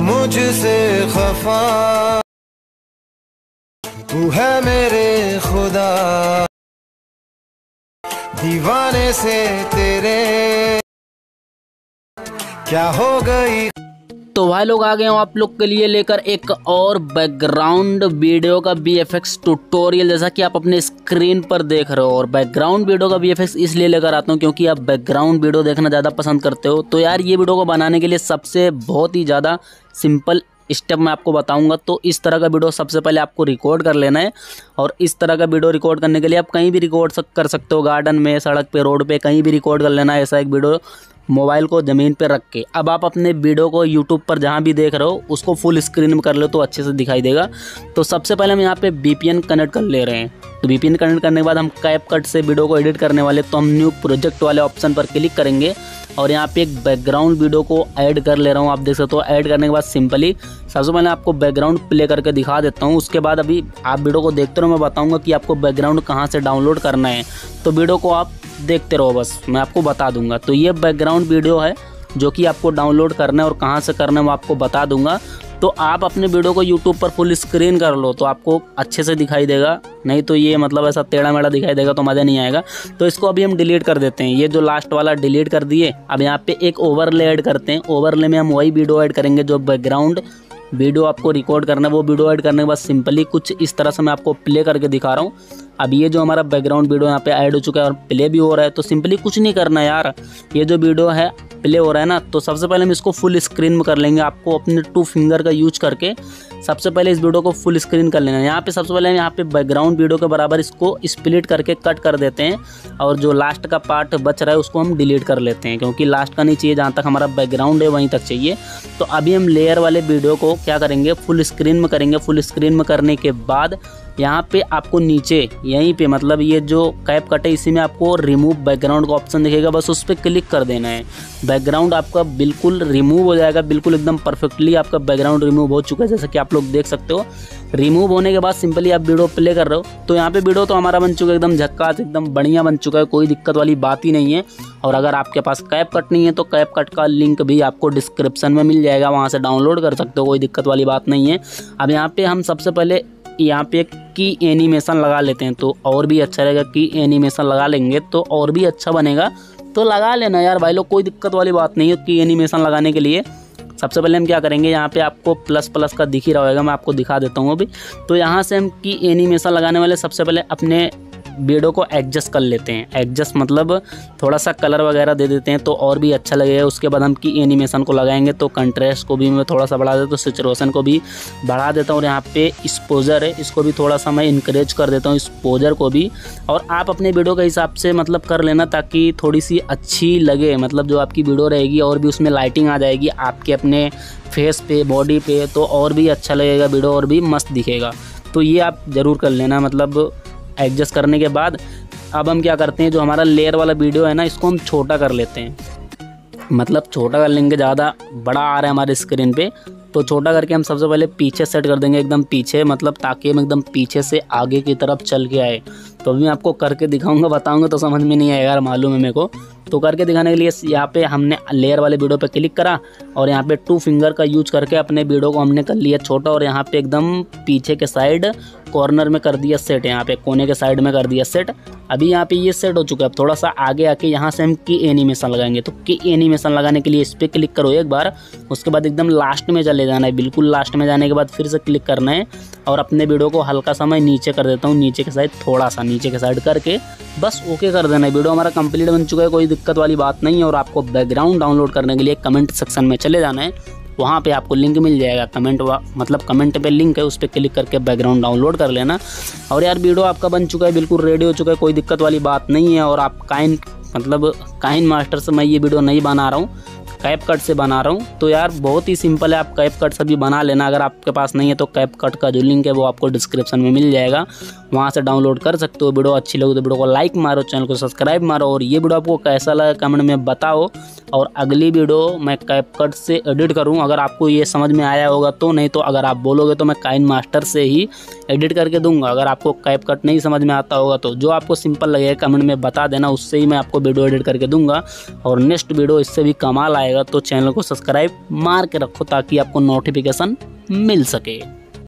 मुझसे खफा तू है मेरे खुदा, दीवाने से तेरे क्या हो गई। तो भाई लोग आ गए हूँ आप लोग के लिए लेकर एक और बैकग्राउंड वीडियो का VFX ट्यूटोरियल, जैसा कि आप अपने स्क्रीन पर देख रहे हो। और बैकग्राउंड वीडियो का VFX इसलिए लेकर आता हूँ क्योंकि आप बैकग्राउंड वीडियो देखना ज़्यादा पसंद करते हो। तो यार ये वीडियो को बनाने के लिए सबसे बहुत ही ज़्यादा सिंपल स्टेप मैं आपको बताऊंगा। तो इस तरह का वीडियो सबसे पहले आपको रिकॉर्ड कर लेना है। और इस तरह का वीडियो रिकॉर्ड करने के लिए आप कहीं भी रिकॉर्ड कर सकते हो, गार्डन में, सड़क पे, रोड पे, कहीं भी रिकॉर्ड कर लेना है ऐसा एक वीडियो, मोबाइल को ज़मीन पे रख के। अब आप अपने वीडियो को यूट्यूब पर जहाँ भी देख रहे हो उसको फुल स्क्रीन में कर लो तो अच्छे से दिखाई देगा। तो सबसे पहले हम यहाँ पे VPN कनेक्ट कर ले रहे हैं। तो VPN कनेक्ट करने के बाद हम कैपकट से वीडियो को एडिट करने वाले, तो हम न्यू प्रोजेक्ट वाले ऑप्शन पर क्लिक करेंगे और यहाँ पे एक बैकग्राउंड वीडियो को ऐड कर ले रहा हूँ। आप देख सकते हो। ऐड करने के बाद सिंपली सबसे पहले आपको बैकग्राउंड प्ले करके दिखा देता हूँ। उसके बाद अभी आप वीडियो को देखते रहो, मैं बताऊँगा कि आपको बैकग्राउंड कहाँ से डाउनलोड करना है। तो वीडियो को आप देखते रहो, बस मैं आपको बता दूंगा। तो ये बैकग्राउंड वीडियो है जो कि आपको डाउनलोड करना है और कहाँ से करना है वो आपको बता दूंगा। तो आप अपने वीडियो को यूट्यूब पर फुल स्क्रीन कर लो तो आपको अच्छे से दिखाई देगा, नहीं तो ये मतलब ऐसा टेढ़ा मेढ़ा दिखाई देगा तो मज़ा नहीं आएगा। तो इसको अभी हम डिलीट कर देते हैं। ये जो लास्ट वाला डिलीट कर दिए। अब यहाँ पे एक ओवरले ऐड करते हैं। ओवरले में हम वही वीडियो ऐड करेंगे जो बैकग्राउंड वीडियो आपको रिकॉर्ड करना है। वो वीडियो ऐड करने के बाद सिंपली कुछ इस तरह से मैं आपको प्ले करके दिखा रहा हूँ। अब ये जो हमारा बैकग्राउंड वीडियो यहाँ पे ऐड हो चुका है और प्ले भी हो रहा है। तो सिंपली कुछ नहीं करना यार, ये जो वीडियो है प्ले हो रहा है ना, तो सबसे पहले हम इसको फुल स्क्रीन में कर लेंगे। आपको अपने 2 फिंगर का यूज करके सबसे पहले इस वीडियो को फुल स्क्रीन कर लेना है। यहाँ पे सबसे पहले हम यहाँ पे बैकग्राउंड वीडियो के बराबर इसको स्प्लिट करके कट कर देते हैं और जो लास्ट का पार्ट बच रहा है उसको हम डिलीट कर लेते हैं, क्योंकि लास्ट का नहीं चाहिए, जहाँ तक हमारा बैकग्राउंड है वहीं तक चाहिए। तो अभी हम लेयर वाले वीडियो को क्या करेंगे, फुल स्क्रीन में करेंगे। फुल स्क्रीन में करने के बाद यहाँ पे आपको नीचे यहीं पे मतलब ये जो कैप कट है इसी में आपको रिमूव बैकग्राउंड का ऑप्शन दिखेगा, बस उस पर क्लिक कर देना है। बैकग्राउंड आपका बिल्कुल रिमूव हो जाएगा, बिल्कुल एकदम परफेक्टली आपका बैकग्राउंड रिमूव हो चुका है, जैसा कि आप लोग देख सकते हो। रिमूव होने के बाद सिंपली आप वीडियो प्ले कर रहे हो तो यहाँ पे वीडियो तो हमारा बन चुका है, एकदम झक्कास, एकदम बढ़िया बन चुका है, कोई दिक्कत वाली बात ही नहीं है। और अगर आपके पास कैप कट नहीं है तो कैप कट का लिंक भी आपको डिस्क्रिप्शन में मिल जाएगा, वहाँ से डाउनलोड कर सकते हो, कोई दिक्कत वाली बात नहीं है। अब यहाँ पे हम सबसे पहले यहाँ पे की एनिमेशन लगा लेते हैं तो और भी अच्छा रहेगा। की एनिमेशन लगा लेंगे तो और भी अच्छा बनेगा, तो लगा लेना यार भाई लोग, कोई दिक्कत वाली बात नहीं है। की एनिमेशन लगाने के लिए सबसे पहले हम क्या करेंगे, यहाँ पे आपको प्लस प्लस का दिख ही रहा होगा, मैं आपको दिखा देता हूँ अभी। तो यहाँ से हम की एनिमेशन लगाने वाले सबसे पहले अपने वीडियो को एडजस्ट कर लेते हैं। एडजस्ट मतलब थोड़ा सा कलर वगैरह दे देते हैं तो और भी अच्छा लगेगा। उसके बाद हम की एनिमेशन को लगाएंगे तो कंट्रास्ट को भी मैं थोड़ा सा बढ़ा देता हूँ, सैचुरेशन को भी बढ़ा देता हूँ। और यहाँ पे एक्सपोजर है, इसको भी थोड़ा सा मैं इंकरेज कर देता हूँ, एक्सपोजर को भी। और आप अपने वीडियो के हिसाब से मतलब कर लेना ताकि थोड़ी सी अच्छी लगे, मतलब जो आपकी वीडियो रहेगी और भी उसमें लाइटिंग आ जाएगी आपके अपने फेस पे, बॉडी पे, तो और भी अच्छा लगेगा वीडियो और भी मस्त दिखेगा। तो ये आप ज़रूर कर लेना। मतलब एडजस्ट करने के बाद अब हम क्या करते हैं, जो हमारा लेयर वाला वीडियो है ना, इसको हम छोटा कर लेते हैं। मतलब छोटा कर लेंगे, ज़्यादा बड़ा आ रहा है हमारे स्क्रीन पे तो छोटा करके हम सबसे पहले पीछे सेट कर देंगे, एकदम पीछे, मतलब ताकि हम एकदम पीछे से आगे की तरफ चल के आए। तो अभी मैं आपको करके दिखाऊंगा, बताऊंगा तो समझ में नहीं आएगा यार, मालूम है मेरे को। तो करके दिखाने के लिए यहाँ पे हमने लेयर वाले वीडियो पे क्लिक करा और यहाँ पे 2 फिंगर का यूज करके अपने वीडियो को हमने कर लिया छोटा और यहाँ पे एकदम पीछे के साइड कॉर्नर में कर दिया सेट, यहाँ पे कोने के साइड में कर दिया सेट। अभी यहाँ पे ये सेट हो चुका है। अब थोड़ा सा आगे आके यहाँ से हम की एनिमेशन लगाएंगे। तो की एनिमेशन लगाने के लिए इस पर क्लिक करो एक बार, उसके बाद एकदम लास्ट में चले जाना है। बिल्कुल लास्ट में जाने के बाद फिर से क्लिक करना है और अपने वीडियो को हल्का सा मैं नीचे कर देता हूँ, नीचे के साइड, थोड़ा सा नीचे के साइड करके बस ओके कर देना है। वीडियो हमारा कंप्लीट बन चुका है, कोई दिक्कत वाली बात नहीं है। और आपको बैकग्राउंड डाउनलोड करने के लिए कमेंट सेक्शन में चले जाना है, वहाँ पे आपको लिंक मिल जाएगा। मतलब कमेंट पे लिंक है, उस पर क्लिक करके बैकग्राउंड डाउनलोड कर लेना। और यार वीडियो आपका बन चुका है, बिल्कुल रेडी हो चुका है, कोई दिक्कत वाली बात नहीं है। और आप काइन मास्टर से मैं ये वीडियो नहीं बना रहा हूँ, कैपकट से बना रहा हूँ। तो यार बहुत ही सिंपल है, आप कैपकट से भी बना लेना। अगर आपके पास नहीं है तो कैपकट का जो लिंक है वो आपको डिस्क्रिप्शन में मिल जाएगा, वहाँ से डाउनलोड कर सकते हो। वीडियो अच्छी लगे तो वीडियो को लाइक मारो, चैनल को सब्सक्राइब मारो। और ये वीडियो आपको कैसा लगा कमेंट में बताओ। और अगली वीडियो मैं कैपकट से एडिट करूँ, अगर आपको ये समझ में आया होगा तो, नहीं तो अगर आप बोलोगे तो मैं काइन मास्टर से ही एडिट करके दूंगा। अगर आपको कैपकट नहीं समझ में आता होगा तो जो आपको सिंपल लगेगा कमेंट में बता देना, उससे ही मैं आपको वीडियो एडिट करके दूंगा। और नेक्स्ट वीडियो इससे भी कमाल आएगा, तो चैनल को सब्सक्राइब मार के रखो ताकि आपको नोटिफिकेशन मिल सके।